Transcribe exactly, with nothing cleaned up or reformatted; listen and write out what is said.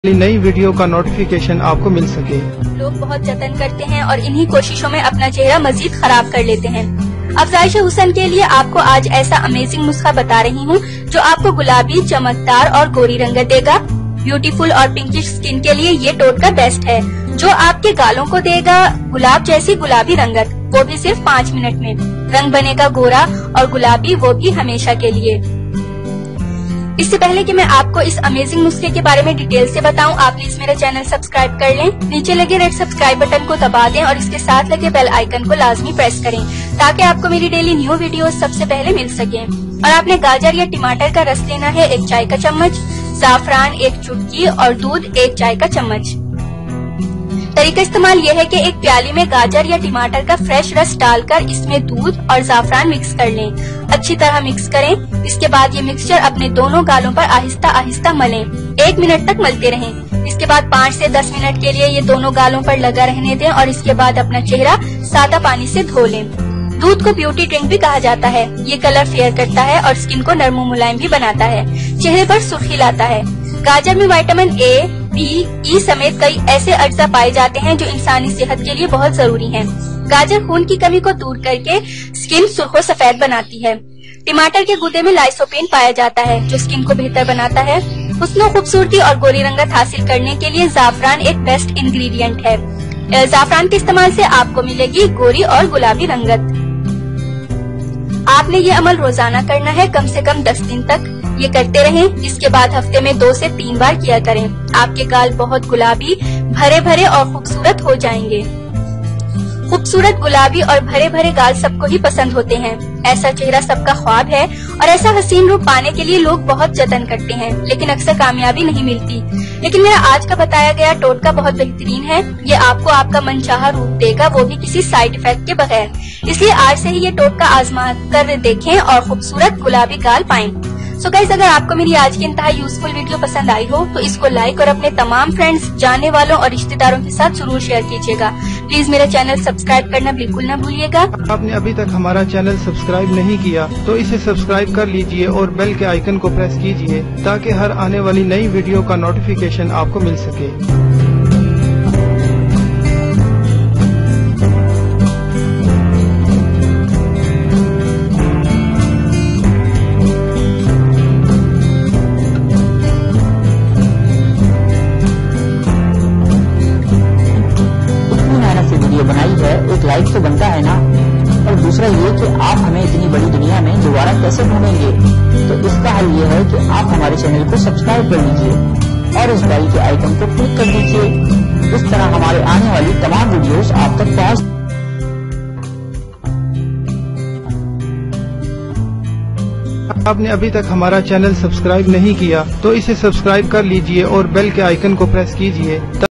नई वीडियो का नोटिफिकेशन आपको मिल सके। लोग बहुत जतन करते हैं और इन्हीं कोशिशों में अपना चेहरा मजीद खराब कर लेते हैं। अफजाइश हुसन के लिए आपको आज ऐसा अमेजिंग नुस्खा बता रही हूँ जो आपको गुलाबी, चमकदार और गोरी रंगत देगा। ब्यूटीफुल और पिंकिश स्किन के लिए ये टोटका बेस्ट है जो आपके गालों को देगा गुलाब जैसी गुलाबी रंगत, वो भी सिर्फ पाँच मिनट में। रंग बनेगा गोरा और गुलाबी, वो भी हमेशा के लिए। इससे पहले कि मैं आपको इस अमेजिंग नुस्खे के बारे में डिटेल से बताऊं, आप प्लीज मेरा चैनल सब्सक्राइब कर लें। नीचे लगे रेड सब्सक्राइब बटन को दबा दें और इसके साथ लगे बेल आइकन को लाजमी प्रेस करें ताकि आपको मेरी डेली न्यू वीडियोस सबसे पहले मिल सके। और आपने गाजर या टमाटर का रस लेना है एक चाय का चम्मच, जाफरान एक चुटकी और दूध एक चाय का चम्मच। तरीका इस्तेमाल यह है कि एक प्याली में गाजर या टमाटर का फ्रेश रस डालकर इसमें दूध और जाफरान मिक्स कर लें। अच्छी तरह मिक्स करें। इसके बाद ये मिक्सचर अपने दोनों गालों पर आहिस्ता आहिस्ता मलें। एक मिनट तक मलते रहें। इसके बाद पाँच से दस मिनट के लिए ये दोनों गालों पर लगा रहने दें और इसके बाद अपना चेहरा सादा पानी से धो लें। दूध को ब्यूटी ड्रिंक भी कहा जाता है। ये कलर फेयर करता है और स्किन को नरम मुलायम भी बनाता है, चेहरे पर सुर्खी लाता है। गाजर में विटामिन ए, बी, ई समेत कई ऐसे अज्जा पाए जाते हैं जो इंसानी सेहत के लिए बहुत जरूरी हैं। गाजर खून की कमी को दूर करके स्किन सुर्खो सफेद बनाती है। टमाटर के गूदे में लाइसोपेन पाया जाता है जो स्किन को बेहतर बनाता है। हुस्न खूबसूरती और गोरी रंगत हासिल करने के लिए जाफरान एक बेस्ट इंग्रेडिएंट है। जाफरान के इस्तेमाल से आपको मिलेगी गोरी और गुलाबी रंगत। आपने ये अमल रोजाना करना है, कम से कम दस दिन तक ये करते रहें। इसके बाद हफ्ते में दो से तीन बार किया करें। आपके गाल बहुत गुलाबी, भरे भरे और खूबसूरत हो जाएंगे। खूबसूरत गुलाबी और भरे भरे गाल सबको ही पसंद होते हैं। ऐसा चेहरा सबका ख्वाब है और ऐसा हसीन रूप पाने के लिए लोग बहुत जतन करते हैं, लेकिन अक्सर कामयाबी नहीं मिलती। लेकिन मेरा आज का बताया गया टोटका बहुत बेहतरीन है। ये आपको आपका मनचाहा रूप देगा, वो भी किसी साइड इफेक्ट के बगैर। इसलिए आज से ही ये टोटका आजमा कर देखें और खूबसूरत गुलाबी गाल पाएं। सो so गाइस, अगर आपको मेरी आज की इंतहा यूजफुल वीडियो पसंद आई हो तो इसको लाइक और अपने तमाम फ्रेंड्स, जानने वालों और रिश्तेदारों के साथ जरूर शेयर कीजिएगा। प्लीज मेरा चैनल सब्सक्राइब करना बिल्कुल न भूलिएगा। आपने अभी तक हमारा चैनल सब्सक्राइब नहीं किया तो इसे सब्सक्राइब कर लीजिए और बेल के आइकन को प्रेस कीजिए ताकि हर आने वाली नई वीडियो का नोटिफिकेशन आपको मिल सके। बनाई है, एक लाइक तो बनता है ना। और दूसरा ये कि आप हमें इतनी बड़ी दुनिया में दोबारा कैसे ढूंढेंगे, तो इसका हल ये है कि आप हमारे चैनल को सब्सक्राइब कर लीजिए और इस बेल के आइकन को क्लिक कर दीजिए। इस तरह हमारे आने वाली तमाम वीडियोस आप तक पहुंच। आपने अभी तक हमारा चैनल सब्सक्राइब नहीं किया तो इसे सब्सक्राइब कर लीजिए और बेल के आइकन को प्रेस कीजिए।